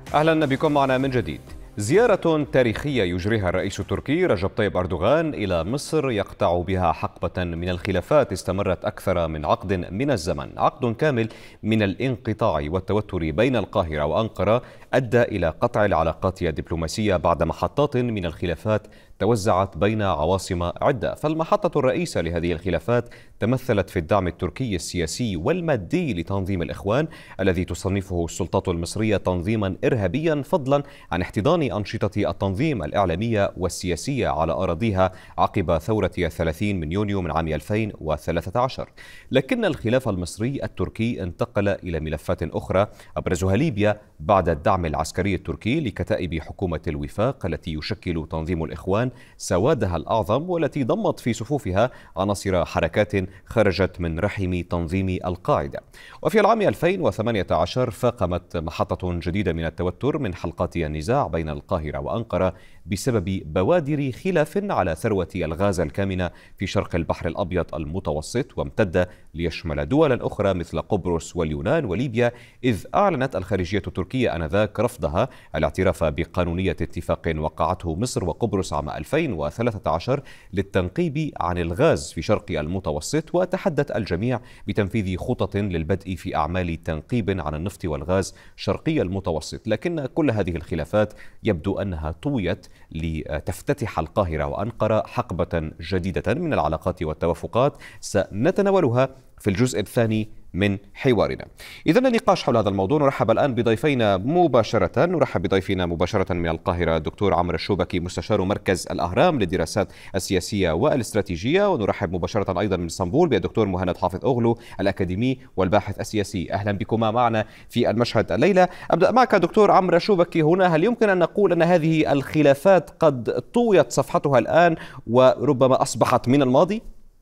أهلا بكم معنا من جديد. زيارة تاريخية يجريها الرئيس التركي رجب طيب أردوغان إلى مصر يقطع بها حقبة من الخلافات استمرت أكثر من عقد من الزمن، عقد كامل من الانقطاع والتوتر بين القاهرة وأنقرة أدى إلى قطع العلاقات الدبلوماسية بعد محطات من الخلافات توزعت بين عواصم عدة. فالمحطة الرئيسة لهذه الخلافات تمثلت في الدعم التركي السياسي والمادي لتنظيم الإخوان الذي تصنفه السلطات المصرية تنظيما إرهابيا، فضلا عن احتضان أنشطة التنظيم الإعلامية والسياسية على أراضيها عقب ثورة 30 من يونيو من عام 2013. لكن الخلاف المصري التركي انتقل إلى ملفات أخرى أبرزها ليبيا بعد الدعم العسكري التركي لكتائب حكومة الوفاق التي يشكل تنظيم الإخوان سوادها الأعظم، والتي ضمت في صفوفها عناصر حركات خرجت من رحم تنظيم القاعدة. وفي العام 2018 فاقمت محطة جديدة من التوتر من حلقات النزاع بين القاهرة وأنقرة بسبب بوادر خلاف على ثروة الغاز الكامنة في شرق البحر الأبيض المتوسط، وامتد ليشمل دولا أخرى مثل قبرص واليونان وليبيا، إذ أعلنت الخارجية التركية آنذاك رفضها الاعتراف بقانونية اتفاق وقعته مصر وقبرص عام 2013 للتنقيب عن الغاز في شرق المتوسط، وتحدث الجميع بتنفيذ خطط للبدء في أعمال تنقيب عن النفط والغاز شرقي المتوسط. لكن كل هذه الخلافات يبدو أنها طويت لتفتتح القاهرة وأنقرة حقبة جديدة من العلاقات والتوافقات سنتناولها في الجزء الثاني من حوارنا. إذن النقاش حول هذا الموضوع نرحب الآن بضيفينا مباشرة. نرحب بضيفنا مباشرة من القاهرة دكتور عمرو الشوبكي مستشار مركز الأهرام للدراسات السياسية والاستراتيجية، ونرحب مباشرة أيضا من اسطنبول بالدكتور مهند حافظ أوغلو الأكاديمي والباحث السياسي. أهلا بكما معنا في المشهد الليلة. أبدأ معك دكتور عمرو الشوبكي هنا، هل يمكن أن نقول أن هذه الخلافات قد طويت صفحتها الآن وربما أصبحت من الماضي؟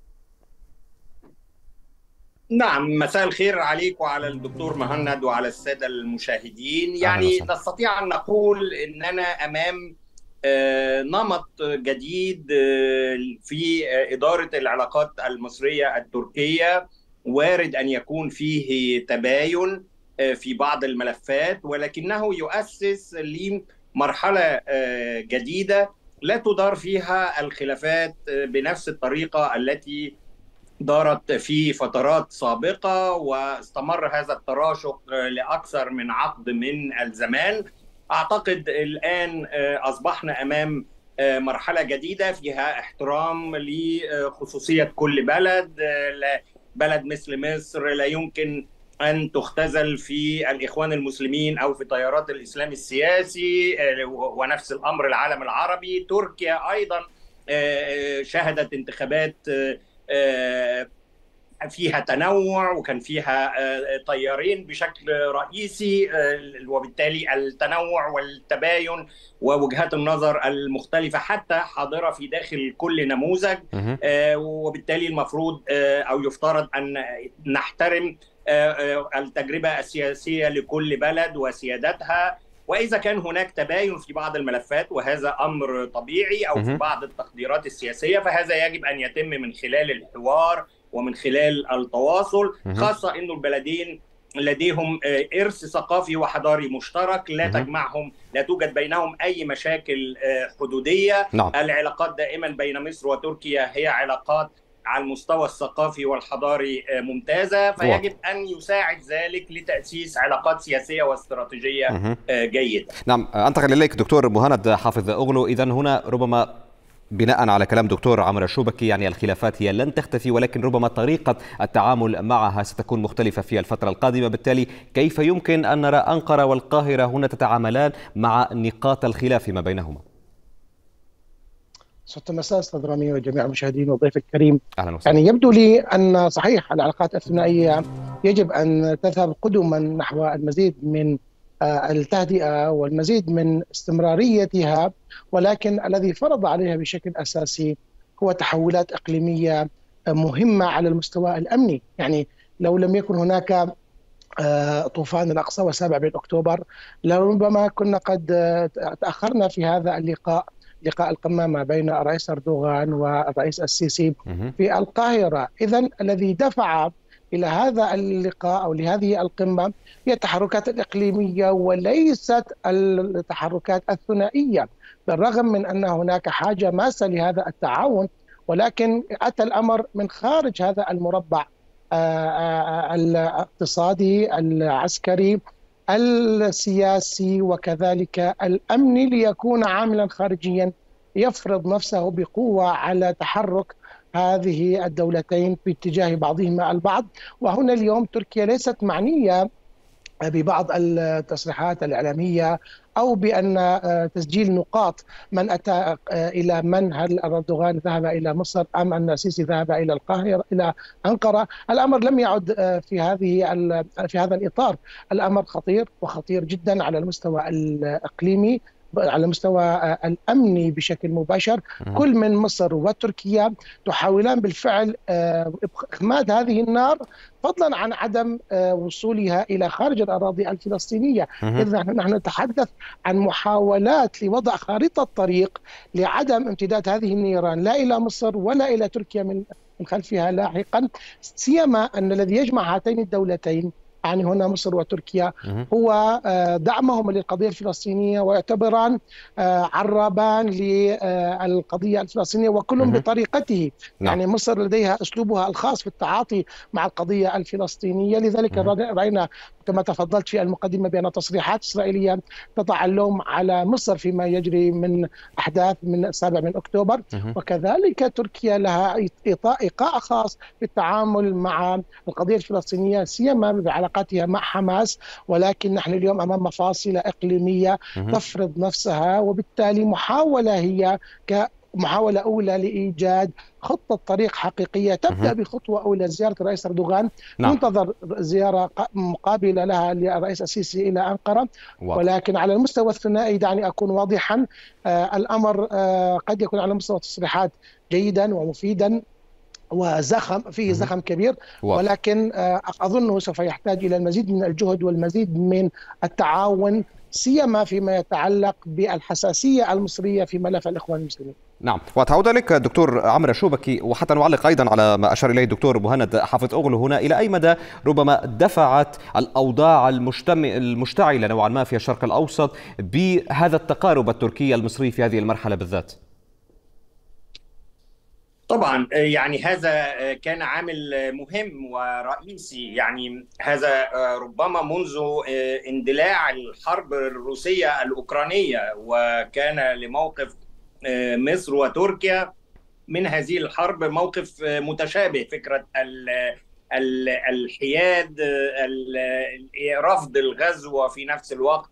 نعم، مساء الخير عليك وعلى الدكتور مهند وعلى السادة المشاهدين. يعني نستطيع أن نقول أننا أمام نمط جديد في إدارة العلاقات المصرية التركية. وارد أن يكون فيه تباين في بعض الملفات، ولكنه يؤسس لمرحلة جديدة لا تدار فيها الخلافات بنفس الطريقة التي دارت في فترات سابقة، واستمر هذا التراشق لأكثر من عقد من الزمان. أعتقد الآن أصبحنا أمام مرحلة جديدة فيها احترام لخصوصية كل بلد. بلد مثل مصر لا يمكن أن تختزل في الإخوان المسلمين أو في تيارات الإسلام السياسي، ونفس الأمر العالم العربي. تركيا أيضا شهدت انتخابات فيها تنوع وكان فيها تيارين بشكل رئيسي، وبالتالي التنوع والتباين ووجهات النظر المختلفة حتى حاضرة في داخل كل نموذج. وبالتالي المفروض أو يفترض أن نحترم التجربة السياسية لكل بلد وسيادتها. وإذا كان هناك تباين في بعض الملفات وهذا أمر طبيعي أو في بعض التقديرات السياسية، فهذا يجب أن يتم من خلال الحوار ومن خلال التواصل، خاصة أن البلدين لديهم إرث ثقافي وحضاري مشترك لا تجمعهم، لا توجد بينهم أي مشاكل حدودية. العلاقات دائما بين مصر وتركيا هي علاقات على المستوى الثقافي والحضاري ممتازة، فيجب أن يساعد ذلك لتأسيس علاقات سياسية واستراتيجية جيدة. نعم، أنتقل إليك دكتور مهند حافظ أوغلو. إذن هنا ربما بناء على كلام دكتور عمرو الشوبكي يعني الخلافات هي لن تختفي، ولكن ربما طريقة التعامل معها ستكون مختلفة في الفترة القادمة. بالتالي كيف يمكن أن نرى أنقرة والقاهرة هنا تتعاملان مع نقاط الخلاف ما بينهما؟ صوت المساء أستاذ رامي وجميع المشاهدين وضيف الكريم. أهلا وسهلا. يعني يبدو لي أن صحيح العلاقات الثنائية يجب أن تذهب قدما نحو المزيد من التهدئة والمزيد من استمراريتها، ولكن الذي فرض عليها بشكل أساسي هو تحولات إقليمية مهمة على المستوى الأمني. يعني لو لم يكن هناك طوفان الأقصى و7 من أكتوبر لربما كنا قد تأخرنا في هذا اللقاء، لقاء القمامة بين الرئيس أردوغان والرئيس السيسي في القاهرة. إذن الذي دفع إلى هذا اللقاء أو لهذه القمة هي التحركات الإقليمية وليست التحركات الثنائية، بالرغم من أن هناك حاجة ماسة لهذا التعاون، ولكن أتى الأمر من خارج هذا المربع الاقتصادي العسكري السياسي وكذلك الأمني، ليكون عاملا خارجيا يفرض نفسه بقوة على تحرك هذه الدولتين باتجاه بعضهما البعض. وهنا اليوم تركيا ليست معنية ببعض التصريحات الإعلامية أو بأن تسجيل نقاط من أتى إلى من، هل أردوغان ذهب إلى مصر أم أن السيسي ذهب إلى القاهرة إلى أنقرة. الأمر لم يعد في هذا الإطار. الأمر خطير وخطير جدا على المستوى الإقليمي، على المستوى الأمني بشكل مباشر. كل من مصر وتركيا تحاولان بالفعل إخماد هذه النار، فضلا عن عدم وصولها إلى خارج الأراضي الفلسطينية. إذا نحن نتحدث عن محاولات لوضع خارطة طريق لعدم امتداد هذه النيران لا إلى مصر ولا إلى تركيا من خلفها لاحقا، سيما أن الذي يجمع هاتين الدولتين، يعني هنا مصر وتركيا، هو دعمهم للقضية الفلسطينية، ويعتبران عرابان للقضية الفلسطينية وكل بطريقته. يعني مصر لديها أسلوبها الخاص في التعاطي مع القضية الفلسطينية، لذلك رأينا كما تفضلت في المقدمة بأن تصريحات إسرائيلية تضع اللوم على مصر فيما يجري من أحداث من 7 أكتوبر. وكذلك تركيا لها إيقاع خاص في التعامل مع القضية الفلسطينية، سيما بعلاقاتها مع حماس. ولكن نحن اليوم أمام مفاصل إقليمية تفرض نفسها، وبالتالي محاولة هي محاولة أولى لإيجاد خطة طريق حقيقية تبدأ بخطوة أولى زيارة الرئيس أردوغان. ينتظر زيارة مقابلة لها للرئيس السيسي إلى أنقرة. ولكن على المستوى الثنائي دعني أكون واضحا، الأمر قد يكون على مستوى التصريحات جيدا ومفيدا فيه زخم كبير، ولكن أظنه سوف يحتاج إلى المزيد من الجهد والمزيد من التعاون، سيما فيما يتعلق بالحساسية المصرية في ملف الإخوان المسلمين. نعم، وأتعود لك دكتور عمرو الشوبكي، وحتى نعلق أيضا على ما أشار إليه الدكتور مهند حافظ أغلو هنا. إلى أي مدى ربما دفعت الأوضاع المشتعلة نوعا ما في الشرق الأوسط بهذا التقارب التركي المصري في هذه المرحلة بالذات؟ طبعا يعني هذا كان عامل مهم ورئيسي. يعني هذا ربما منذ اندلاع الحرب الروسية الأوكرانية، وكان لموقف مصر وتركيا من هذه الحرب موقف متشابه، فكرة الحياد، رفض الغزو، وفي نفس الوقت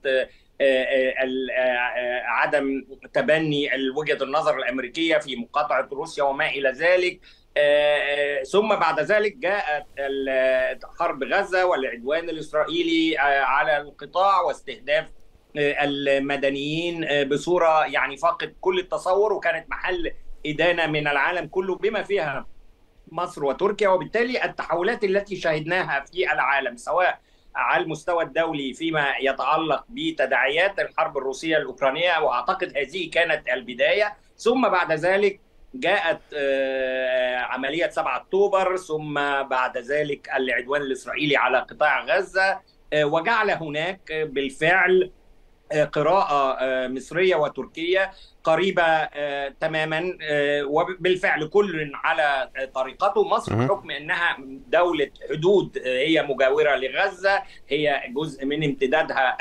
عدم تبني وجهة النظر الأمريكية في مقاطعة روسيا وما إلى ذلك. ثم بعد ذلك جاءت حرب غزة والعدوان الإسرائيلي على القطاع واستهداف المدنيين بصورة يعني فاقد كل التصور، وكانت محل إدانة من العالم كله بما فيها مصر وتركيا. وبالتالي التحولات التي شاهدناها في العالم سواء على المستوى الدولي فيما يتعلق بتداعيات الحرب الروسية الأوكرانية، وأعتقد هذه كانت البداية، ثم بعد ذلك جاءت عملية 7 أكتوبر، ثم بعد ذلك العدوان الإسرائيلي على قطاع غزة، وجعل هناك بالفعل قراءة مصرية وتركية قريبة تماما، وبالفعل كل على طريقته. مصر بحكم أنها دولة حدود، هي مجاورة لغزة، هي جزء من امتدادها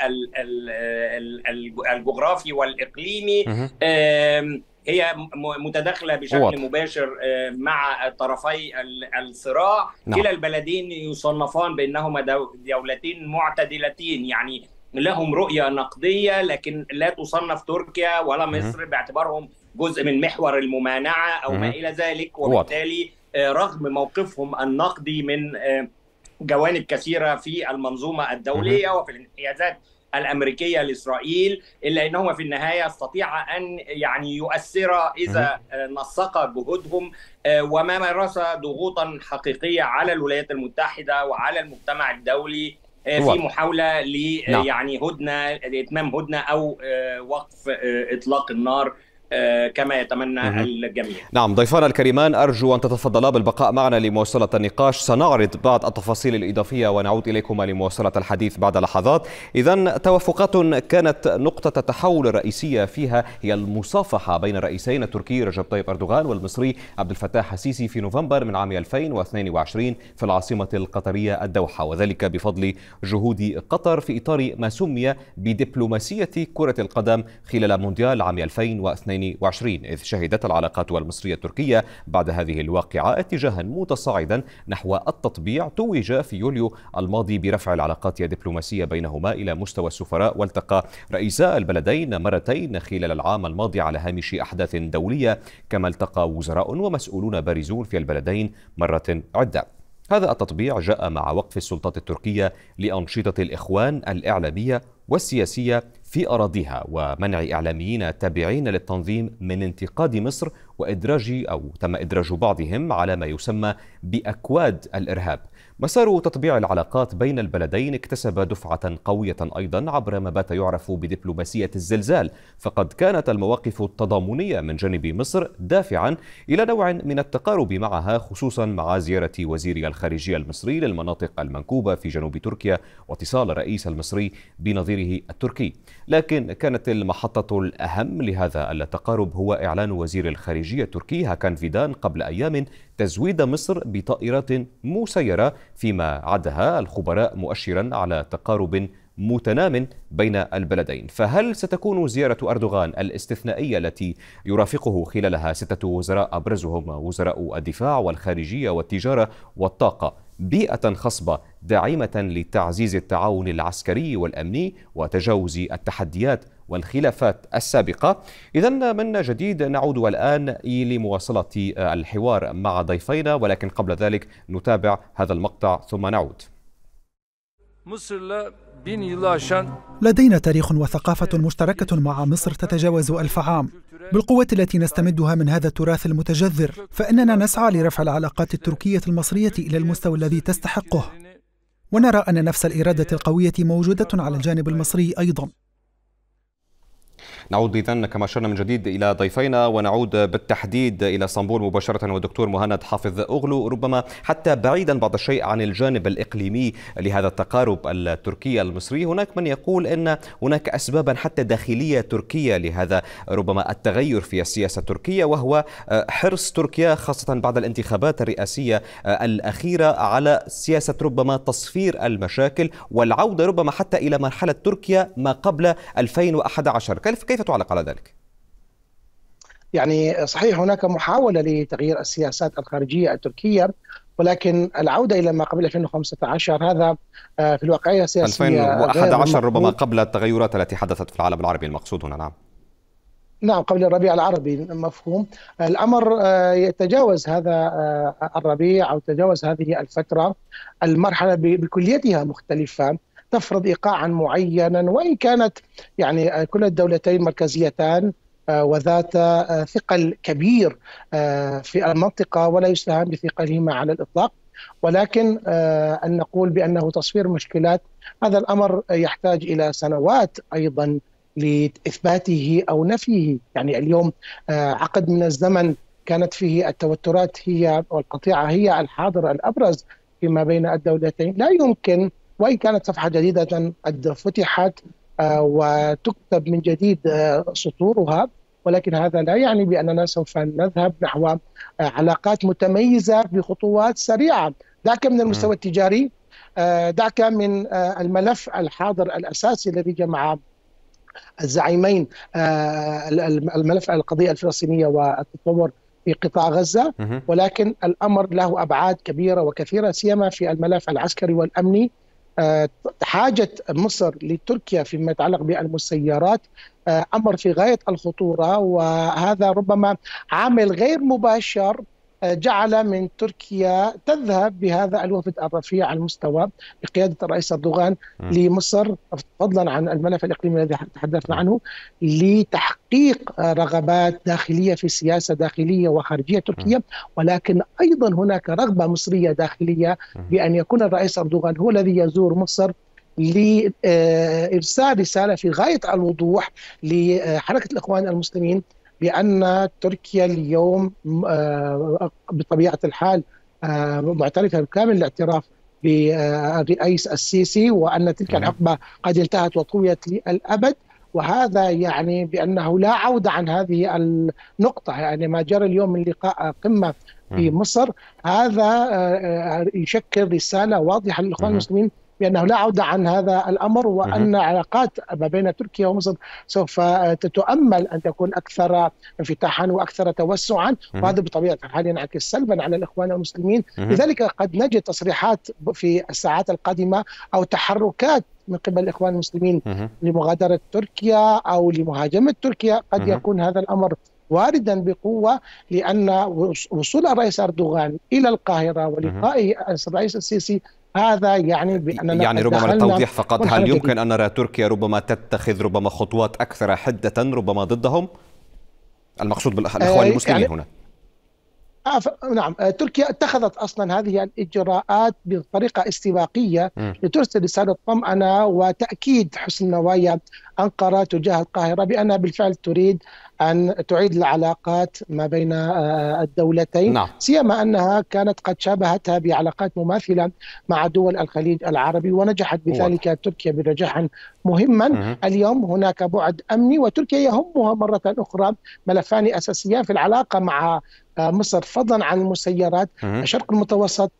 الجغرافي والإقليمي، هي متداخلة بشكل مباشر مع طرفي الصراع. كلا البلدين يصنفان بأنهما دولتين معتدلتين، يعني لهم رؤية نقدية، لكن لا تصنف تركيا ولا مصر باعتبارهم جزء من محور الممانعة أو ما إلى ذلك. وبالتالي رغم موقفهم النقدي من جوانب كثيرة في المنظومة الدولية وفي الانحيازات الأمريكية لإسرائيل، إلا أنهما في النهاية يستطيع أن يعني يؤثر إذا نسق جهودهم وما مارس ضغوطا حقيقية على الولايات المتحدة وعلى المجتمع الدولي في محاولة ل يعني هدنة، إتمام هدنة أو وقف إطلاق النار كما يتمنى الجميع. نعم، ضيفانا الكريمان أرجو أن تتفضلا بالبقاء معنا لمواصلة النقاش. سنعرض بعض التفاصيل الإضافية ونعود إليكما لمواصلة الحديث بعد لحظات. إذن توافقات كانت نقطة التحول الرئيسية فيها هي المصافحة بين الرئيسين التركي رجب طيب أردوغان والمصري عبد الفتاح السيسي في نوفمبر من عام 2022 في العاصمة القطرية الدوحة، وذلك بفضل جهود قطر في إطار ما سمي بدبلوماسية كرة القدم خلال مونديال عام 2022، إذ شهدت العلاقات المصرية التركية بعد هذه الواقعة اتجاها متصاعدا نحو التطبيع. توج في يوليو الماضي برفع العلاقات الدبلوماسية بينهما إلى مستوى السفراء، والتقى رئيسا البلدين مرتين خلال العام الماضي على هامش أحداث دولية، كما التقى وزراء ومسؤولون بارزون في البلدين مرة عدة. هذا التطبيع جاء مع وقف السلطات التركية لأنشطة الإخوان الإعلامية والسياسية في أراضيها، ومنع إعلاميين تابعين للتنظيم من انتقاد مصر تم إدراج بعضهم على ما يسمى بأكواد الإرهاب. مسار تطبيع العلاقات بين البلدين اكتسب دفعة قوية أيضا عبر ما بات يعرف بدبلوماسية الزلزال، فقد كانت المواقف التضامنية من جانب مصر دافعا إلى نوع من التقارب معها، خصوصا مع زيارة وزير الخارجية المصري للمناطق المنكوبة في جنوب تركيا واتصال الرئيس المصري بنظيره التركي. لكن كانت المحطة الأهم لهذا التقارب هو إعلان وزير الخارجية التركي هاكان فيدان قبل أيام تزويد مصر بطائرات مسيرة، فيما عدها الخبراء مؤشرا على تقارب متنام بين البلدين. فهل ستكون زيارة أردوغان الاستثنائية التي يرافقه خلالها 6 وزراء أبرزهم وزراء الدفاع والخارجية والتجارة والطاقة بيئة خصبة داعمة لتعزيز التعاون العسكري والأمني وتجاوز التحديات والخلافات السابقة؟ إذن من جديد نعود الآن لمواصلة الحوار مع ضيفينا، ولكن قبل ذلك نتابع هذا المقطع ثم نعود. لدينا تاريخ وثقافة مشتركة مع مصر تتجاوز 1000 عام. بالقوة التي نستمدها من هذا التراث المتجذر، فإننا نسعى لرفع العلاقات التركية المصرية إلى المستوى الذي تستحقه، ونرى أن نفس الإرادة القوية موجودة على الجانب المصري أيضا. نعود إذن كما أشرنا من جديد إلى ضيفينا، ونعود بالتحديد إلى اسطنبول مباشرة والدكتور مهند حافظ أغلو. ربما حتى بعيدا بعض الشيء عن الجانب الإقليمي لهذا التقارب التركي المصري، هناك من يقول أن هناك أسبابا حتى داخلية تركية لهذا ربما التغير في السياسة التركية، وهو حرص تركيا خاصة بعد الانتخابات الرئاسية الأخيرة على سياسة ربما تصفير المشاكل والعودة ربما حتى إلى مرحلة تركيا ما قبل 2011. كيف تعلق على ذلك؟ يعني صحيح هناك محاولة لتغيير السياسات الخارجية التركية، ولكن العودة إلى ما قبل 2015 هذا في الواقعية السياسية 2011 ربما قبل التغيرات التي حدثت في العالم العربي المقصود هنا. نعم قبل الربيع العربي، مفهوم. الأمر يتجاوز هذا الربيع أو تجاوز هذه الفترة. المرحلة بكليتها مختلفة، تفرض إيقاعا معينا، وإن كانت يعني كل الدولتين مركزيتان وذات ثقل كبير في المنطقة ولا يستهان بثقلهما على الإطلاق، ولكن أن نقول بأنه تصفير مشكلات هذا الأمر يحتاج إلى سنوات أيضا لإثباته أو نفيه. يعني اليوم عقد من الزمن كانت فيه التوترات هي والقطيعة هي الحاضر الأبرز فيما بين الدولتين. لا يمكن، وإن كانت صفحة جديدة قد فتحت وتكتب من جديد سطورها، ولكن هذا لا يعني بأننا سوف نذهب نحو علاقات متميزة بخطوات سريعة. دعك من المستوى التجاري، دعك من الملف الحاضر الأساسي الذي جمع الزعيمين، الملف القضية الفلسطينية والتطور في قطاع غزة، ولكن الأمر له أبعاد كبيرة وكثيرة، سيما في الملف العسكري والأمني. حاجة مصر لتركيا فيما يتعلق بالمسيرات أمر في غاية الخطورة، وهذا ربما عامل غير مباشر جعل من تركيا تذهب بهذا الوفد الرفيع المستوى بقيادة الرئيس أردوغان لمصر، فضلا عن الملف الإقليمي الذي تحدثنا عنه، لتحقيق رغبات داخلية في سياسة داخلية وخارجية تركيا، ولكن أيضا هناك رغبة مصرية داخلية بأن يكون الرئيس أردوغان هو الذي يزور مصر لإرسال رسالة في غاية الوضوح لحركة الإخوان المسلمين بأن تركيا اليوم بطبيعة الحال معترفة بكامل الاعتراف بالرئيس السيسي، وأن تلك الحقبة قد انتهت وطويت للأبد. وهذا يعني بأنه لا عودة عن هذه النقطة. يعني ما جرى اليوم من لقاء قمة في مصر هذا يشكل رسالة واضحة للإخوان المسلمين بأنه لا عودة عن هذا الأمر، وأن علاقات ما بين تركيا ومصر سوف تتؤمل أن تكون أكثر انفتاحا وأكثر توسعا، وهذا بطبيعة الحال ينعكس سلبا على الإخوان المسلمين. لذلك قد نجد تصريحات في الساعات القادمة أو تحركات من قبل الإخوان المسلمين لمغادرة تركيا أو لمهاجمة تركيا. قد يكون هذا الأمر واردا بقوة، لأن وصول الرئيس أردوغان إلى القاهرة ولقائه الرئيس السيسي هذا يعني بأننا يعني ربما للتوضيح فقط، هل يمكن أن نرى تركيا ربما تتخذ ربما خطوات أكثر حدة ربما ضدهم؟ المقصود بالإخوان المسلمين هنا. نعم، تركيا اتخذت أصلا هذه الإجراءات بطريقة استباقية لترسل رسالة طمأنة وتأكيد حسن نوايا أنقرة تجاه القاهرة بأنها بالفعل تريد أن تعيد العلاقات ما بين الدولتين. نعم. سيما أنها كانت قد شابهتها بعلاقات مماثلة مع دول الخليج العربي ونجحت بذلك تركيا بنجاحا مهما. اليوم هناك بعد أمني، وتركيا يهمها مرة أخرى ملفان أساسيان في العلاقة مع مصر، فضلا عن المسيرات، الشرق المتوسط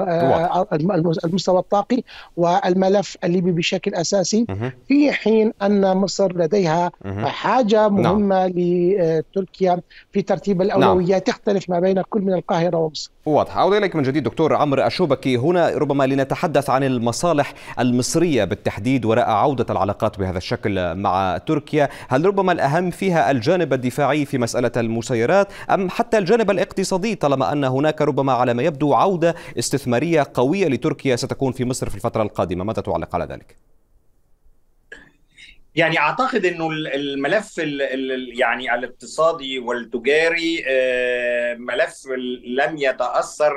والمستوى الطاقي والملف الليبي بشكل أساسي، في حين أن مصر لديها حاجة مهمة لتركيا في ترتيب الأولويات تختلف ما بين كل من القاهرة ومصر. واضح. أعود إليك من جديد دكتور عمرو الشوبكي، هنا ربما لنتحدث عن المصالح المصرية بالتحديد وراء عودة العلاقات بهذا الشكل مع تركيا. هل ربما الأهم فيها الجانب الدفاعي في مسألة المسيرات أم حتى الجانب الاقتصادي، طالما أن هناك ربما على ما يبدو عودة استثمارية قوية لتركيا ستكون في مصر في الفترة القادمة؟ ماذا تعلق على ذلك؟ يعني أعتقد أنه الملف يعني الاقتصادي والتجاري ملف لم يتأثر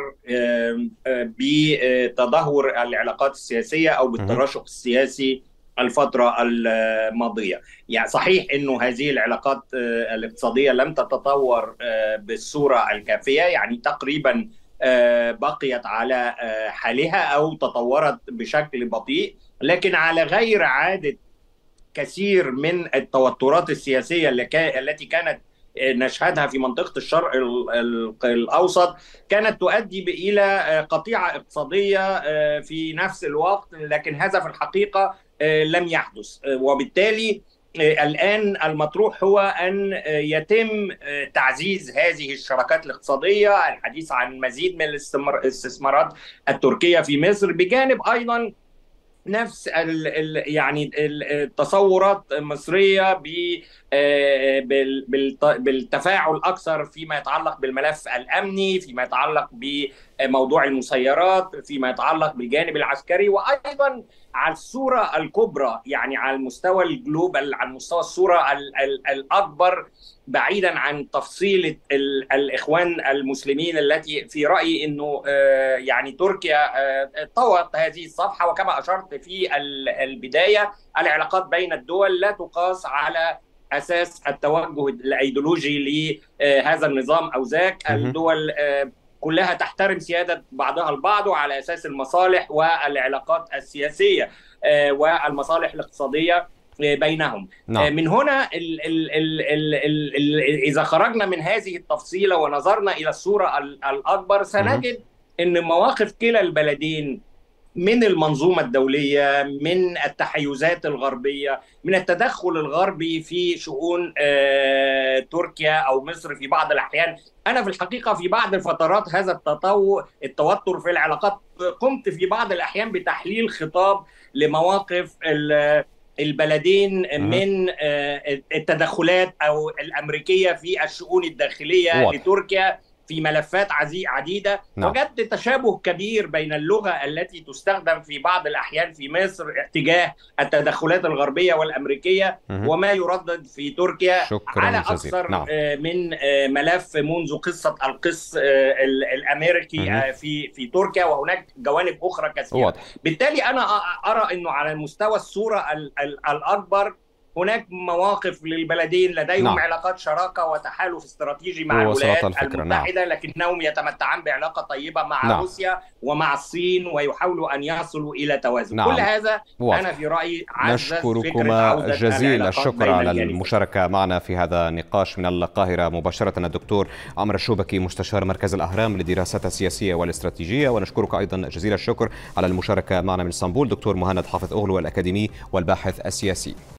بتدهور العلاقات السياسية أو بالتراشق السياسي الفترة الماضية. يعني صحيح أنه هذه العلاقات الاقتصادية لم تتطور بالصورة الكافية، يعني تقريبا بقيت على حالها أو تطورت بشكل بطيء، لكن على غير عادة كثير من التوترات السياسية التي كانت نشهدها في منطقة الشرق الأوسط، كانت تؤدي إلى قطيعة اقتصادية في نفس الوقت، لكن هذا في الحقيقة لم يحدث. وبالتالي الآن المطروح هو أن يتم تعزيز هذه الشراكات الاقتصادية، الحديث عن مزيد من الاستثمارات التركية في مصر، بجانب أيضا نفس يعني التصورات المصرية بالتفاعل أكثر فيما يتعلق بالملف الأمني، فيما يتعلق بموضوع المسيرات، فيما يتعلق بالجانب العسكري، وأيضا على الصورة الكبرى، يعني على المستوى الجلوبال، على مستوى الصورة الأكبر، بعيدا عن تفصيل الإخوان المسلمين التي في رأيي أنه يعني تركيا طوت هذه الصفحة. وكما أشرت في البداية، العلاقات بين الدول لا تقاس على أساس التوجه الأيديولوجي لهذا النظام أو ذاك. الدول كلها تحترم سيادة بعضها البعض على أساس المصالح والعلاقات السياسية والمصالح الاقتصادية بينهم. من هنا إذا خرجنا من هذه التفصيلة ونظرنا إلى الصورة الأكبر، سنجد أن مواقف كلا البلدين من المنظومة الدولية، من التحيزات الغربية، من التدخل الغربي في شؤون تركيا أو مصر في بعض الأحيان. أنا في الحقيقة في بعض الفترات هذا التوتر في العلاقات قمت في بعض الأحيان بتحليل خطاب لمواقف البلدين من التدخلات أو الأمريكية في الشؤون الداخلية لتركيا في ملفات عديدة. وجدت تشابه كبير بين اللغة التي تستخدم في بعض الأحيان في مصر اتجاه التدخلات الغربية والأمريكية وما يردد في تركيا على أكثر من ملف، منذ قصة القس الأمريكي في تركيا، وهناك جوانب أخرى كثيرة. بالتالي أنا أرى أنه على مستوى الصورة الأكبر هناك مواقف للبلدين لديهم علاقات شراكة وتحالف استراتيجي مع الولايات المتحدة، لكنهم يتمتعان بعلاقة طيبة مع روسيا ومع الصين ويحاولوا أن يصلوا إلى توازن. كل هذا أنا في رأيي نشكركما جزيل الشكر على المشاركة معنا في هذا النقاش من القاهرة مباشرة الدكتور عمرو الشوبكي مستشار مركز الأهرام للدراسات السياسية والاستراتيجية. ونشكرك أيضا جزيل الشكر على المشاركة معنا من اسطنبول دكتور مهند حافظ أغلو الأكاديمي والباحث السياسي.